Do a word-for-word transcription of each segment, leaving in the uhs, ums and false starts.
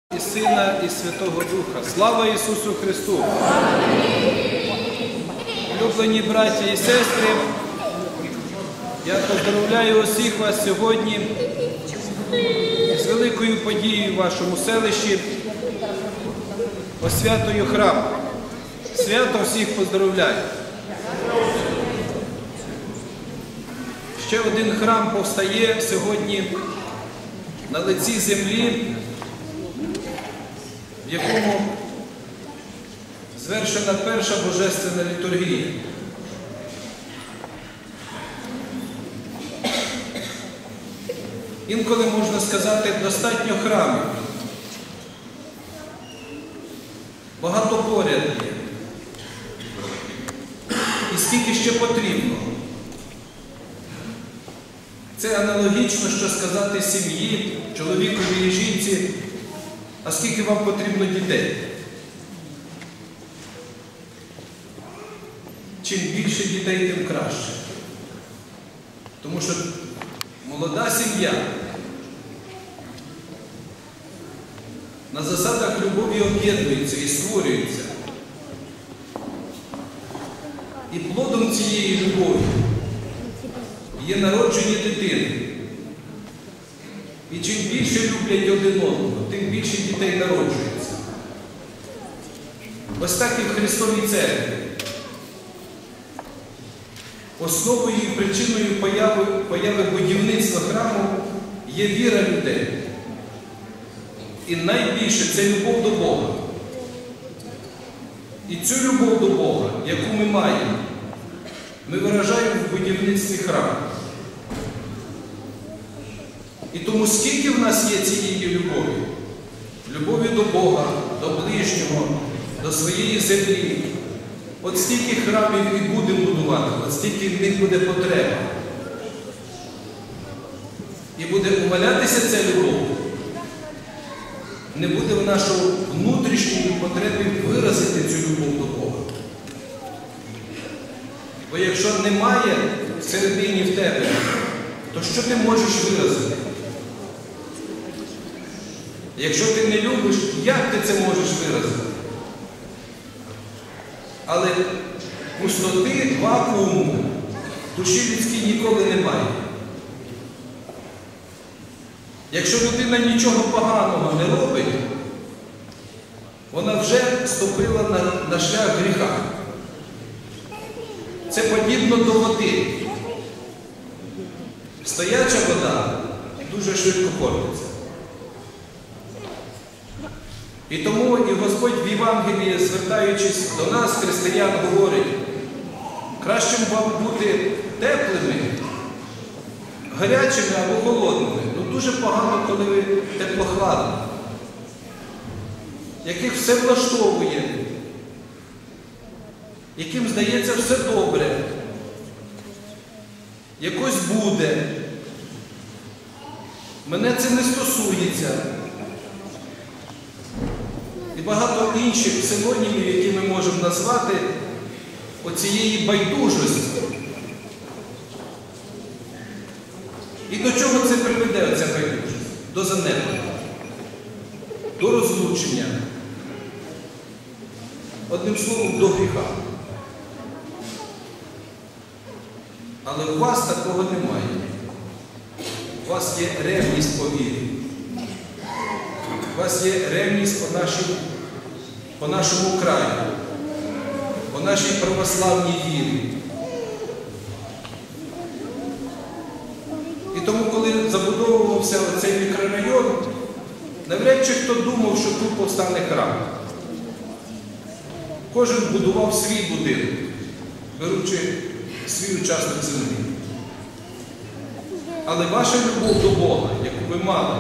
І Сина, і Святого Духа. Слава Ісусу Христу! Улюблені браті і сестри, я поздоровляю усіх вас сьогодні з великою подією в вашому селищі, освятою храму. Свято всіх поздоровляю. Ще один храм повстає сьогодні на лиці землі, в якому звершена перша божественна літургія. Інколи, можна сказати, достатньо храмів. Багато поряд є. І скільки ще потрібно. Це аналогічно, що сказати сім'ї, чоловікові і жінці, а скільки вам потрібно дітей? Чим більше дітей, тим краще. Тому що молода сім'я на засадах любові об'єднується і створюється. І плодом цієї любові є народження дитини. І чим більше люблять один одного, тим більше дітей народжується. Ось так і в Христовій церкві. Основою і причиною появи, появи будівництва храму є віра людей. І найбільше – це любов до Бога. І цю любов до Бога, яку ми маємо, ми виражаємо в будівництві храму. І тому скільки в нас є цієї любові? Любові до Бога, до ближнього, до своєї землі. От стільки храмів і будемо будувати, от стільки в них буде потреба. І буде умалятися ця любов. Не буде в нашому внутрішній потребі виразити цю любов до Бога. Бо якщо немає всередині в тебе, то що ти можеш виразити? Якщо ти не любиш, як ти це можеш виразити? Але пустоти, вакууму в душі людській ніколи немає. Якщо людина нічого поганого не робить, вона вже ступила на, на шлях гріха. Це подібно до води. Стояча вода дуже швидко портиться. І тому і Господь в Євангелії, звертаючись до нас, християн, говорить: краще вам бути теплими, гарячими або холодними. Ну дуже погано, коли ви теплохладні, яких все влаштовує, яким здається все добре, якось буде. Мене це не стосується. І багато інших синонімів, які ми можемо назвати оцієї байдужості. І до чого це приведе, оця байдужість? До занепаду, до розлучення. Одним словом, до гріха. Але у вас такого немає. У вас є ревність по вірі. У вас є ревність по, нашій, по нашому краю, по нашій православній вірі. І тому, коли забудовувався цей мікрорайон, навряд чи хто думав, що тут повстане храм. Кожен будував свій будинок, беручи свій участок землі. Але ваша любов до Бога, яку ви мали,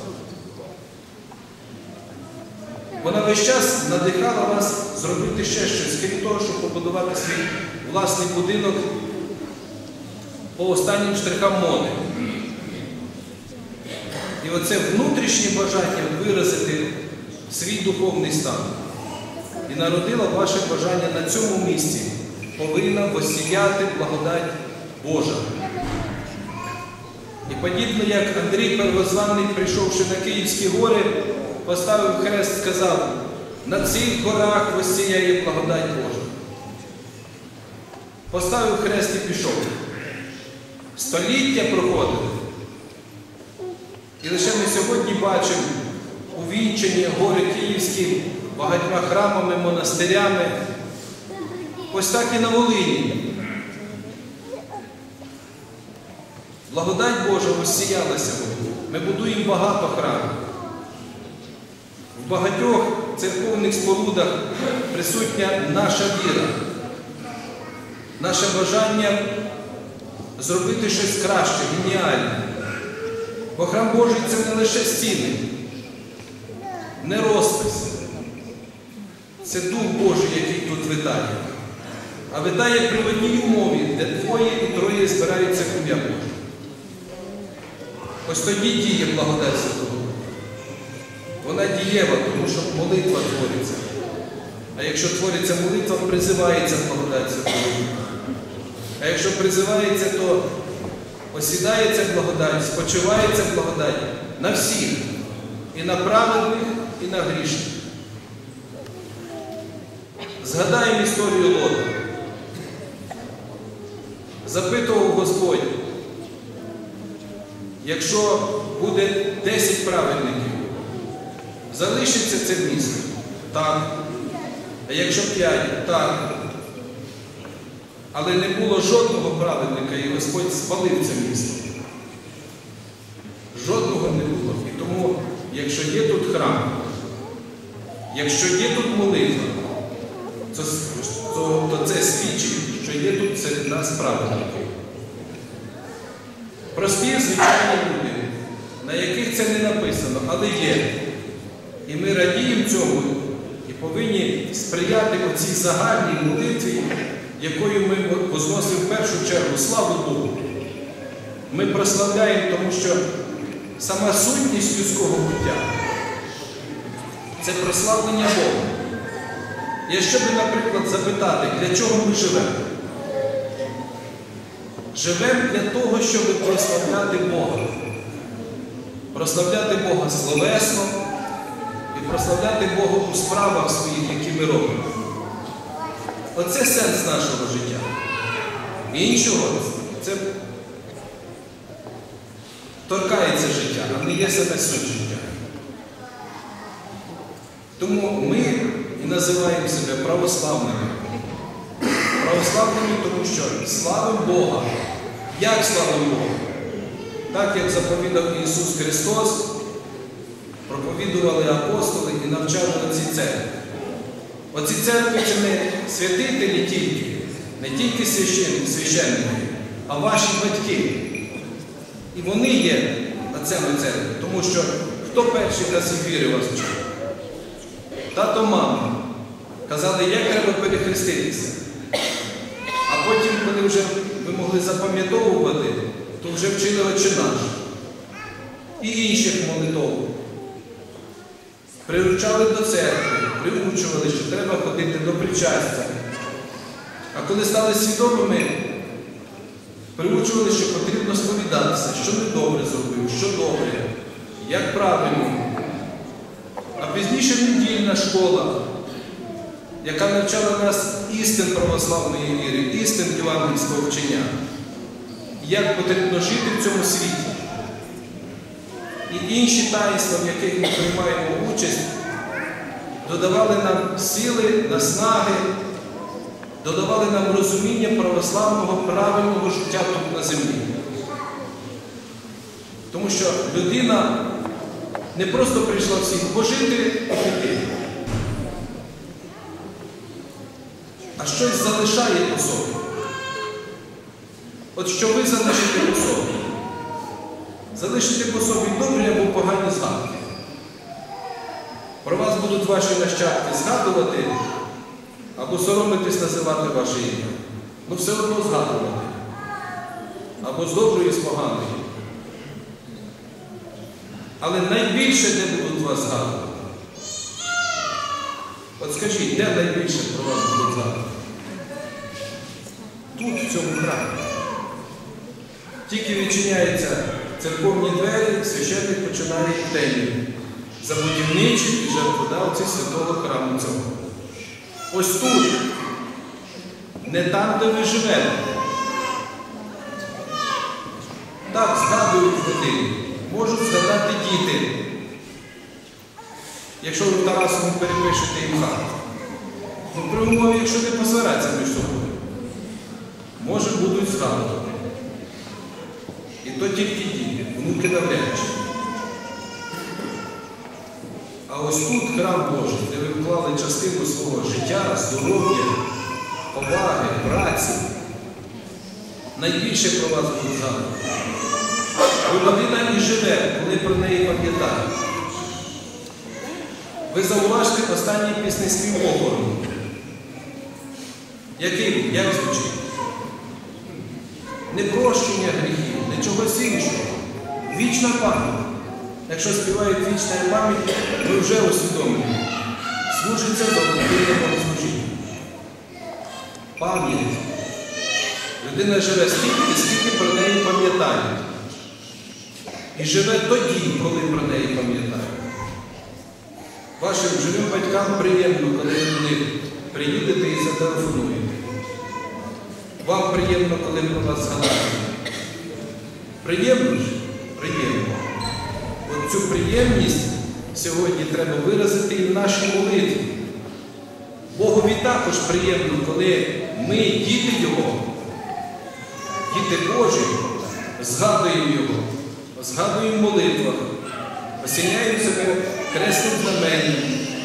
вона весь час надихала вас зробити ще щось, крім того, щоб побудувати свій власний будинок по останнім штрихам моди. І оце внутрішнє бажання виразити свій духовний стан. І народила ваше бажання на цьому місці повинна воссіяти благодать Божа. І подібно як Андрій Первозваний, прийшовши на Київські гори, поставив хрест, сказав: на цих горах воссіяє благодать Божа. Поставив хрест і пішов. Століття проходили. І лише ми сьогодні бачимо увінчені гори Київські багатьма храмами, монастирями. Ось так і на Волині. Благодать Божа воссіялася. Ми будуємо багато храмів. В багатьох церковних спорудах присутня наша віра, наше бажання зробити щось краще, геніальне. Бо храм Божий – це не лише стіни, не розпис. Це Дух Божий, який тут витає. А витає при одній умові, де двоє і троє збираються в ім'я Боже. Ось тоді діє благодать Святого. Вона дієва, тому що молитва твориться. А якщо твориться молитва, призивається благодать Святого. А якщо призивається, то осідається благодать, спочивається благодать на всіх. І на праведних, і на грішних. Згадаємо історію Лота. Запитував Господь: якщо буде десять праведників, залишиться це місто? Так. А якщо п'ять? Так. Але не було жодного праведника, і Господь спалив це місто. Жодного не було. І тому, якщо є тут храм, якщо є тут молитва, то, то, то це свідчить, що є тут серед нас праведники. Прості, звичайні люди, на яких це не написано, але є. І ми радіємо цьому і повинні сприяти оцій загальній молитві, якою ми возносимо в першу чергу славу Богу. Ми прославляємо, тому що сама сутність людського буття – це прославлення Бога. Якщо би, наприклад, запитати, для чого ми живемо? Живемо для того, щоб прославляти Бога. Прославляти Бога словесно і прославляти Бога у справах своїх, які ми робимо. Оце сенс нашого життя. Іншого це торкається життя, а не є саме суть життя. Тому ми і називаємо себе православними. Православними, тому що славимо Бога. Як славимо Бога? Так, як заповідав Ісус Христос, проповідували апостоли і навчали оці церкви. Оці церкви – це не святителі тільки, не тільки священники, а ваші батьки. І вони є отцями церкви, тому що хто перший раз і віри вас вчив? Тато, мама казали, як треба перехреститися. А потім, коли вже ви могли запам'ятовувати, то вже вчили «Отче наш» і інших молитов. Приручали до церкви, приучували, що треба ходити до причастя. А коли стали свідомими, приучували, що потрібно сповідатися, що недобре зробив, що добре, як правильно. А пізніше недільна школа, яка навчала нас істин православної віри, істин євангельського вчення, як потрібно жити в цьому світі. І інші таїнства, в яких ми приймаємо участь, додавали нам сили, наснаги, додавали нам розуміння православного, правильного життя тут на землі. Тому що людина не просто прийшла всіх пожити і піти, а щось залишає по собі. От що ви залишите по собі? Залишите по собі добрі або погані згадки. Про вас будуть ваші нащадки згадувати або соромитись називати ваше ім'я. Ну все одно згадувати. Або з доброї, з поганої. Але найбільше, де будуть вас згадувати? От скажіть, де найбільше про вас будуть згадувати? Тут, в цьому храмі. Тільки відчиняються церковні двері, священник починає темі. забудівничі і жертводавці святого храму цього. Ось тут, не там, де ви живете. Так згадують родини, можуть згадати діти. Якщо ви в Тарасовому перепишете їм хату. Ну, при умові, якщо не посваряться між собою. Може, будуть згадувати. І то тільки діти, внуки навряд чи. А ось тут храм Божий, де ви вклали частину свого життя, здоров'я, поваги, праці. Найбільше про вас будуть згадувати. Бо людина і живе, коли про неї пам'ятає. Ви зауважте останній пісний спів охорону. Який він? Як звучить? Не прощення гріхів, не чогось іншого. Вічна пам'ять. Якщо співають вічна пам'ять, ви вже усвідомлюєте. Служиться до людинного служіння. Пам'ять. Людина живе стільки, скільки про неї пам'ятають. І живе тоді, коли про неї пам'ятають. Вашим живим батькам приємно, коли ви до них приїдете і зателефонуєте. Вам приємно, коли про вас згадають. Приємно ж? Приємно. От цю приємність сьогодні треба виразити і в нашій молитві. Богові також приємно, коли ми, діти Його, діти Божі, згадуємо Його, згадуємо в молитвах, осіняємо себе хресним знаменням.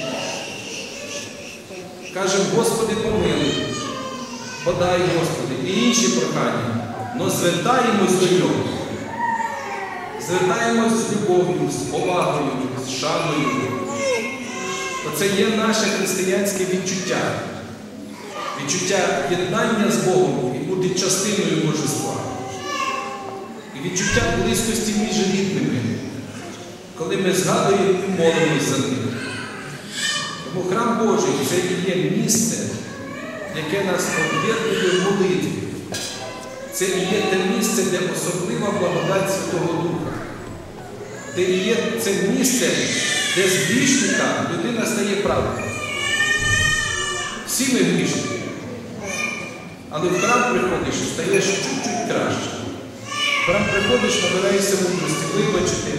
Кажемо, Господи, помилуй, подай, Господи, і інші прохання, но звертаємось до Нього. Звертаємось з любов'ю, з повагою, з шаною. Оце є наше християнське відчуття. Відчуття єднання з Богом і бути частиною Божества. І відчуття близькості між рідними, коли ми згадуємо і молимось за них. Тому храм Божий – це і є місце, яке нас об'єднує в молитві. Це і є те місце, де особлива благодать Святого Духа. Де і є це місце, де з грішника людина стає праведною. Всі ми грішники. Але в храм приходиш і стаєш чуть-чуть краще. В храм приходиш, набираєшся мудрості, вибачити,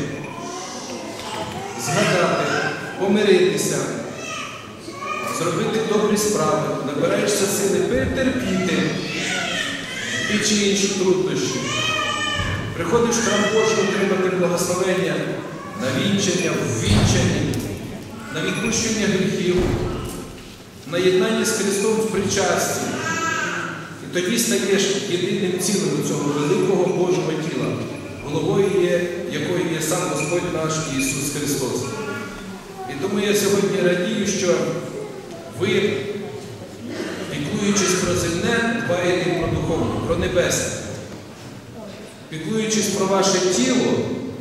згадати, помиритися, зробити добрі справи, набираєшся сили перетерпіти ті чи інші труднощі. Приходиш в храм Божий отримати благословення на вінчання, в вінчанні, на відпущення гріхів, на єднання з Христом в причасті. І тоді стаєш єдиним цілим цього великого Божого тіла, головою є, якою є сам Господь наш Ісус Христос. І тому я сьогодні радію, що ви, піклуючись про земне, дбаєте про духовне, про небесне. Піклуючись про ваше тіло,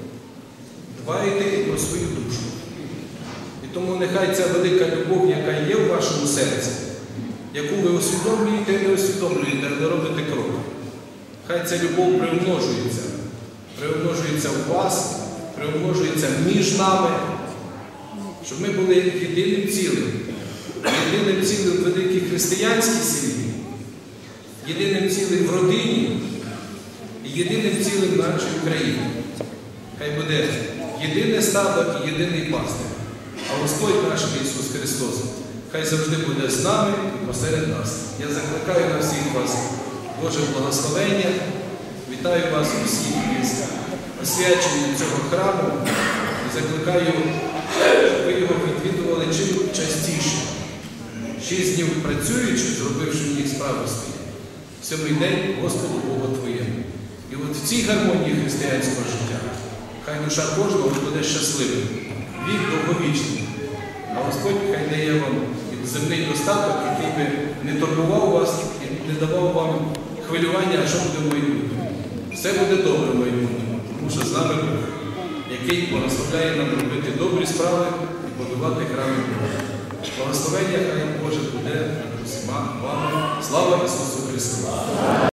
дбаєте і про свою душу. І тому нехай ця велика любов, яка є в вашому серці, яку ви усвідомлюєте і не усвідомлюєте, не робите крок. Хай ця любов приумножується. Приумножується в вас, приумножується між нами, щоб ми були єдиним цілим. Єдиним цілим в великій християнській сім'ї, єдиним цілим в родині і єдиним цілим в нашій Україні. Хай буде єдине стадо і єдиний пастир. А Господь наш Ісус Христос хай завжди буде з нами і посеред нас. Я закликаю на всіх вас Боже благословення. Вітаю вас усіх із освяченням цього храму. І закликаю, щоб ви його відвідували чим частіше. Шість днів працюючи, зробивши в них справи свої. Сьомий день Господу Богу Твоєму. І от в цій гармонії християнського життя хай душа кожного буде щасливим, вік довговічний. А Господь хай дає вам земний достаток, який би не турбував вас і не давав вам хвилювання, а що буде в майбутньому. Все буде добре в майбутньому, тому що з нами Бог, який благословляє нам робити добрі справи і будувати храми Божі. Благословення хай Боже буде над усіма вами. Слава Ісусу Христу!